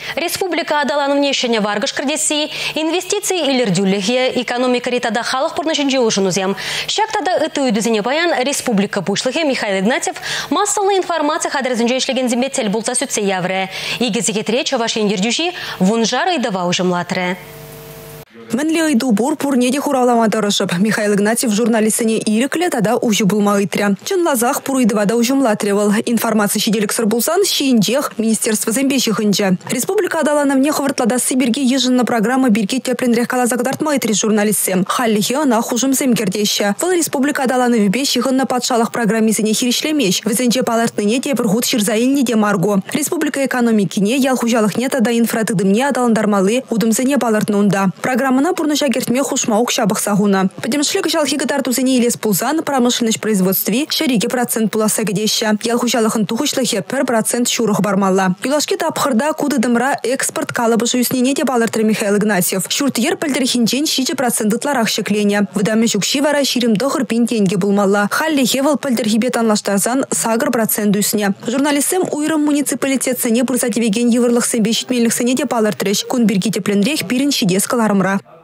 Республика адаланывнешіне варгыш кірдесі, инвестиции илердюліге, экономика ритада халық пұрнышынжы ұшынузем. Шактада үті өйдізіне баян Республика бұшлығы Михаил Игнатьев массалы информация қадырызынжы ешлеген зімбеттел бұлса сүтсе явры. Игізігетіре чаваш ендердюші вұнжар айдава ұжымлатыры. Мінлі айду бұр-пұрнеде құраламады рышып. Михаил Игнатьев журналистіне иріклі тада ұжы бұлмағы итря. Чынлазақ пұрыйдывада ұжымлатыревал. Информация шеделік сыр бұлсан шиіндех Министерство зембеші хынжа. Республика адаланывне хывыртлада Сибирге ежынна программа бірге тепленрек калазагдартма итри журналистсем. Халлихе ана хужым земкердеші. Выл Республика адаланыве беші хынна патшалық программизіне хиришлемеш. Візінче палартныне де бірғут ширзаилне де марго. Республика экономикине ялхужалықне тада инфратыдымне адаландармалы удымзіне палартнунда. Программана пурныша кертме хушмаук шабық сағуна. Подемшлік жалхигі тартузыне елес пулзан промышленность производстве шариге процент пуласа кедеші. Ялхужалықын тухышлығы 1% шурық бармалла. Юлашки тапқырда куды дымра экспорт калыбы жүйіснене де балыртыры Михаил Игнатьев. Шуртьер пілдірхінчен 6% ларақ шеклене. Выдамы жүкші вара ширим дохыр пин тенге булмалла. Халли хевал пілдірхибет анлаштарзан сагыр процент үсіне. Журналистсем уйрым муниципалитет сыне бұрзатевеген еврлық сэмбе шитмелік сыне де балыртырыш. Кун бірге тепленрек пирін шидес каларымра.